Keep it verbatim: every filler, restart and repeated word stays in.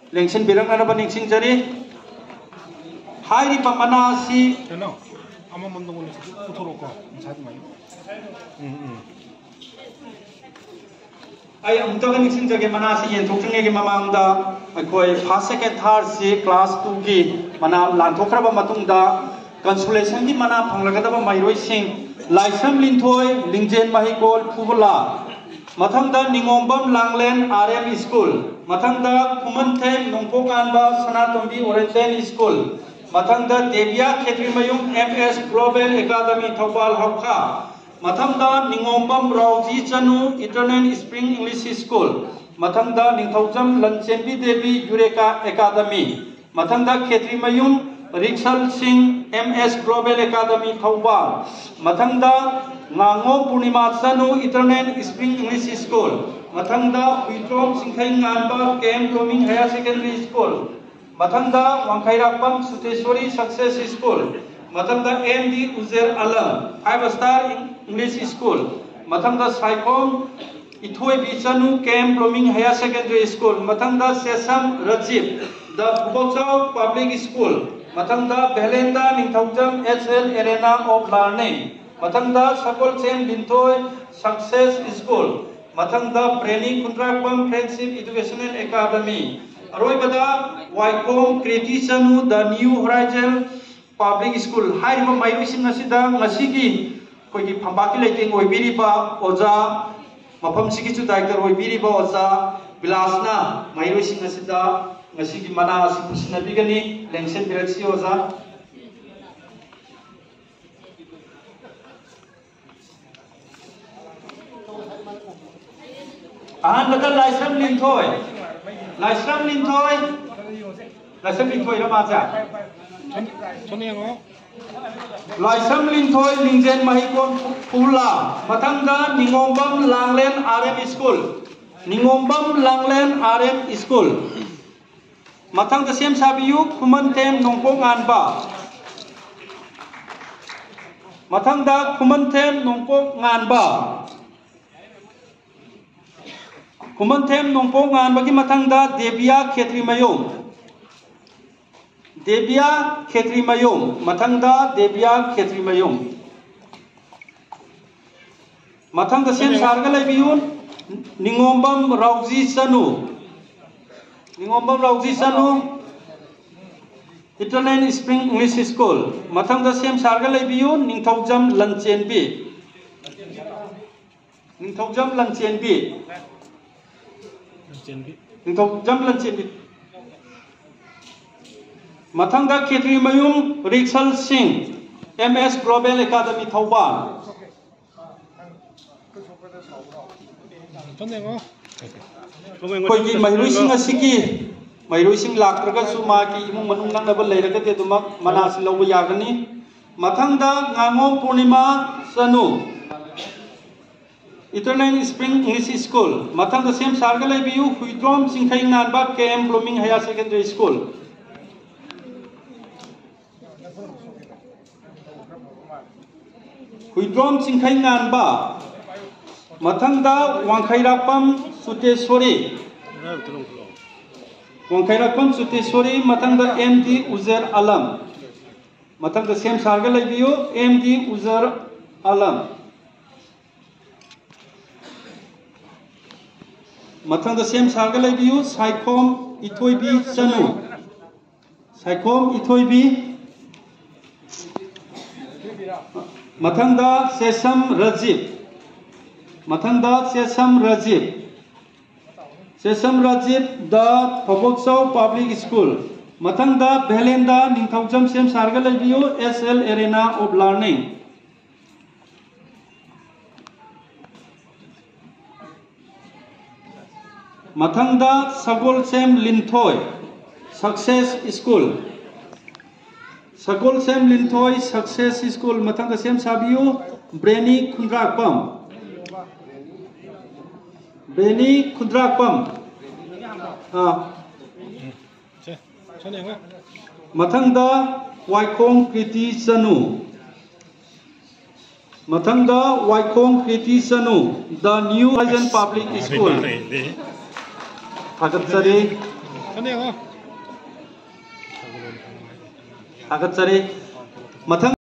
लेंशन बिरंगना निंसिंग जरी high मना सी आई अमुतग निंसिंग जगे मना सी ये थोक्चंगे के ममांगदा अखोय फर्स्ट सेकंड थर्ड सी क्लास टू की मना लांथोखरबा मतुंगदा कंसोलेशन की मना फंगलगदबा माइरोय सिंह लाइसम लिंथोय लिंजेन माहिकोल फुबला मथंगदा निंगोंबम लांगलेन आरएम स्कूल मथंगदा खुमनथेम नोंपोकानबा सनातोंबी ओरेंटेन स्कूल मथंगदा Devia Khetrimayum MS Global Academy Thoubal हौखा मथंगदा Ningombam Rouji Chanu Eternal Spring English School मथंगदा निंथौजम लंचेंबी देवी यूरेका एकेडमी मथंगदा Khetrimayum Riksal Singh MS Global Academy Thoubal मथंगदा नांगो पूर्णिमा Chanu Eternal Spring English School मथंगदा हुइट्रोम सिंखै nganba केम ब्लूमिंग हायर सेकेंडरी स्कूल मथंगदा वांखैरापम सुतेश्वरी सक्सेस स्कूल मथंगदा MD Ujer Alam Five Star English School मथंगदा साइकोम इथोय बिचनु केम ब्लूमिंग हायर सेकेंडरी स्कूल मथंगदा Sesam Rajiv the Phubochao Public School मथंगदा Belenda Ninthoujam HL Arena of Learning मथंगदा सकल चेम लिंथोय सक्सेस स्कूल मथंगदा Preni Khundrakpam Friendship Educational Academy अरोइबदा वाइकोम क्रिएटिसनु the New Horizon Public school हाइरिबा माइरुसिंग असिदा ngasiगी कोइगी फंबाकी लेटिंग ओइबिरिबा ओजा मफम सिगिचु डायरेक्टर ओइबिरिबा ओजा बिलासना माइरुसिंग असिदा ngasiगी मना असि खुसिनबिगनी लेंसन बिरक्सी ओजा आहान बदल लाइसम लिंथोय लाइसम लिंथोय लाइसम लिंथोय रा माजा छनेंगो लाइसम लिंथोय लिंजेन माहिकोन फुला मथंगदा Ningombam Langlen RM School Ningombam Langlen RM School मथंगदा सेम साबियु खुमनथेम नोंपोंग आनबा मथंगदा खुमनथेम नोंपोंग आनबा खुमनथेम नोंपोंग आनबगी मथंगदा देविया खेत्रीमयुम देविया खेत्रीमयुम मथंगदा देविया खेत्रीमयुम मथंगदा सेम सारगा लेबियुन Ningombam Rouji Chanu Ningombam Rouji Chanu Eternal Spring English School मथंगदा सेम सारगा लेबियुन निंथौजम लंचेनबी निंथौजम लंचेनबी निंथौजम लंचेनबी मथंगदा Khetrimayum Riksal Singh MS Global Academy Thoubal कोई महिरुसिंग असिगी महिरुसिंग लाक्त्रगसु मागी इमुंग मनुंग नंगनबा लेरगदे दुमक मनासि लौबा यागनी मथंगदा ngango Purnima Chanu Eternal Spring English School मथंगदा सेम सारगा लेबियु हुइट्रोम सिंखै nganba केम Blooming Higher Secondary School Huidrom Sinkhai nganba मथंगदा वांखैरापम सुतेश्वरी वांखैरापम सुतेश्वरी मथंगदा एमडी उजेर आलम मथंगदा सेम सारगा लेबियु एमडी उजेर आलम मथंगदा सेम सारगा लेबियु साइकोम इथोइबी चनु साइकोम इथोइबी मथंगदा सेसम रजीव मथंगदा Sesam Rajiv Sesam Rajiv the Phabokchao Public School मथंगदा बेलेंदा निंथौजम सेम सारगा लेबियु एसएल एरेना ऑफ लर्निंग मथंगदा Sagolsem Linthoi Success School Sagolsem Linthoi Success School मथंगदा सेम साबियु ब्रेनी खुंद्राकपम ब्रेनी खुंद्राकपम हाँ मथंगदा वाइकोंग कृति चनु मथंगदा Waikhom Kriti Chanu the New Horizon Public School थागतजरी थागतचरी मथंग